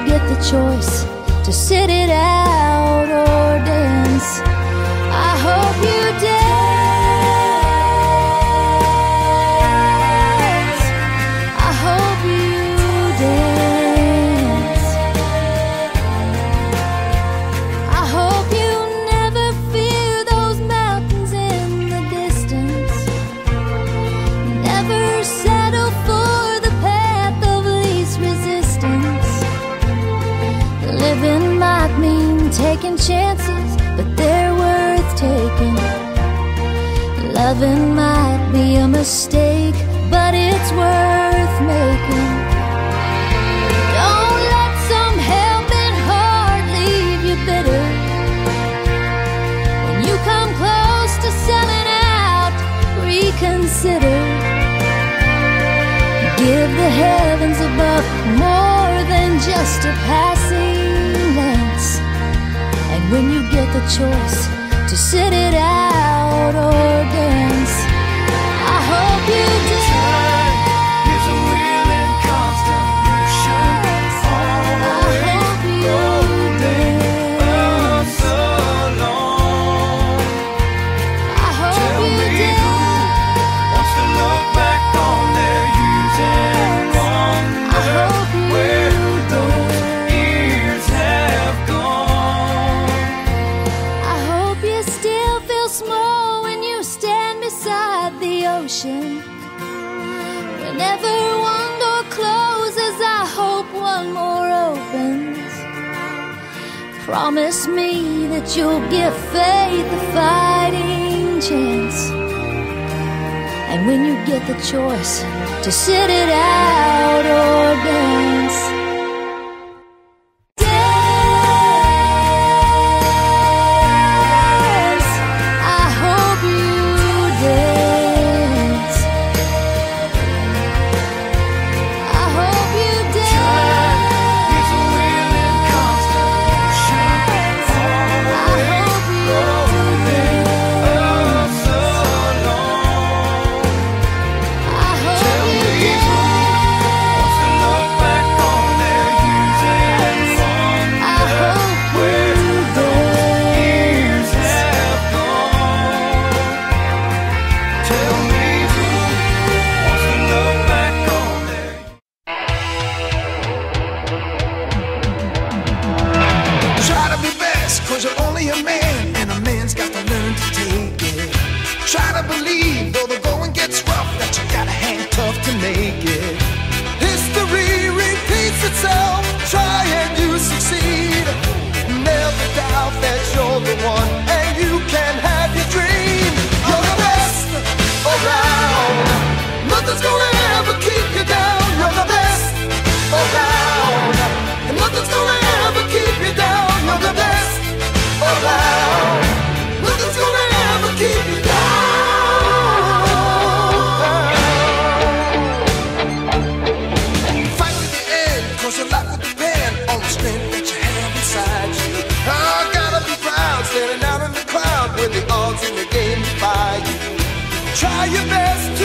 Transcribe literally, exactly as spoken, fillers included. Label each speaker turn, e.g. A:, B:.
A: get the choice to sit it out or dance, I hope you dance. I hope you dance. I hope you never fear those mountains in the distance. Never settle for the path of least resistance. Living might mean taking chances, but they're worth taking. Loving might be a mistake, but it's worth making. Don't let some helping heart leave you bitter. When you come close to selling out, reconsider. Give the heavens above more than just a passing glance. And when you get the choice to sit it out or dance, I hope you dance.
B: Time is a wheel in constant motion, always rolling us along.
A: I hope
B: Tell
A: you
B: me
A: dance.
B: who wants to look back on their years and
A: I hope
B: wonder
A: you
B: where those
A: dance.
B: years have gone.
A: I hope you still feel small when you stand beside the ocean. Whenever one door closes, I hope one more opens. Promise me that you'll give faith a fighting chance. And when you get the choice to sit it out or dance, dance. I hope you dance. I hope you
B: Time
A: dance.
B: is a wheel in constant motion,
A: I
B: always
A: hope you
B: rolling
A: dance.
B: us along.
A: I hope
B: Tell
A: you
B: me who wants to look back on their years and
A: I
B: wonder
A: hope
B: where
A: you
B: those years
A: dance.
B: have gone. Tell me who wants to look back on their
C: Try to be best, cause you're only a man, and a man's got to learn to take it. Try to believe, though the going gets rough, that you gotta hang tough to make it. History repeats itself, try and you succeed. Never doubt that you're the one, and you can have your dream. You're the best around, nothing's gonna ever keep you down. You're the best around, and nothing's gonna ever keep you down. You're the best around, nothing's gonna ever keep you down. Fight to the end, cause your life will depend on the strength that you have inside you. I gotta be proud, standing out in the crowd when the odds in the game defy you. Try your best to